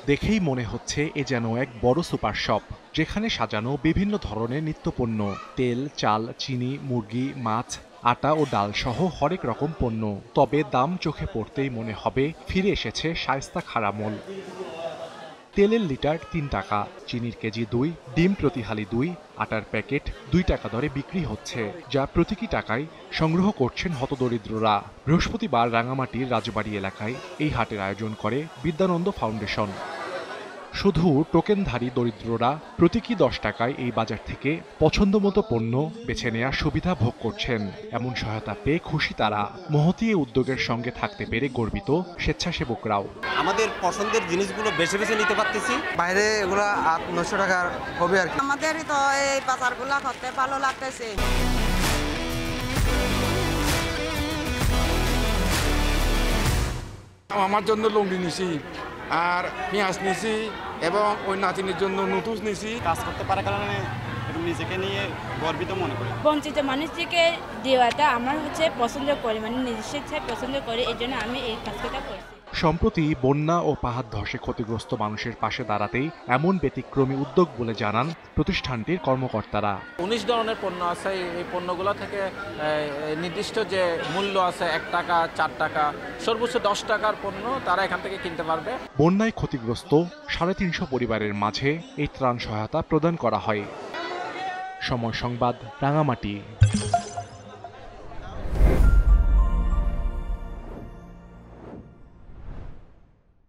দেখেই মনে হচ্ছে এ যেন এক বড় সুপার শপ, যেখানে সাজানো বিভিন্ন ধরনের নিত্যপণ্য, তেল, চাল, চিনি, মুরগি, মাছ, আটা ও ডাল সহ হরেক রকম পণ্য। তবে দাম চোখে পড়তেই মনে হবে ফিরে এসেছে শায়েস্তা খারামল। তেলের লিটার ৩ টাকা, চিনির কেজি ২, ডিম প্রতি হালি ২, আটার প্যাকেট ২ টাকা দরে বিক্রি হচ্ছে, যা প্রতীকী টাকায় সংগ্রহ করছেন হতদরিদ্ররা। বৃহস্পতিবার রাঙামাটির রাজবাড়ী এলাকায় এই হাটের আয়োজন করে বিদ্যানন্দ ফাউন্ডেশন। শুধু টোকেনধারী দরিদ্ররা প্রতীকী ১০ টাকায় এই বাজার থেকে পছন্দমতো পণ্য বেছে নেওয়ার সুবিধা ভোগ করছেন। এমন সহায়তা পেয়ে খুশি তারা। মহতী এই উদ্যোগের সঙ্গে থাকতে পেরে গর্বিত স্বেচ্ছাসেবকরাও। আমাদের পছন্দের জিনিসগুলো বেছে বেছে নিতে পারতেছি। বাইরে এগুলো ৮-৯০০ টাকার হবে আর কি। আমাদের তো এই বাজারগুলো করতে ভালো লাগতেছে। আমার জন্য লুঙ্গি নিছি আর পেঁয়াজ নিছি এবং ওই নাতিনের জন্য নুডলস নিছি। কাজ করতে পারার কারণে নিজেকে নিয়ে গর্বিত মনে করি। বঞ্চিত মানুষকে দেওয়াটা আমার পছন্দ করি, মানে নিজস্ব ইচ্ছায় পছন্দ করি, এই জন্য আমি এই কাজটা করছি। সম্প্রতি বন্যা ও পাহাড় ধসে ক্ষতিগ্রস্ত মানুষের পাশে দাঁড়াতেই এমন ব্যতিক্রমী উদ্যোগ বলে জানান প্রতিষ্ঠানটির কর্মকর্তারা। ১৯ ধরনের পণ্য আছে। এই পণ্যগুলো থেকে নির্দিষ্ট যে মূল্য আছে ১ টাকা, ৪ টাকা, সর্বোচ্চ ১০ টাকার পণ্য তারা এখান থেকে কিনতে পারবে। বন্যায় ক্ষতিগ্রস্ত ৩৫০ পরিবারের মাঝে এই ত্রাণ সহায়তা প্রদান করা হয়। সময় সংবাদ, রাঙামাটি।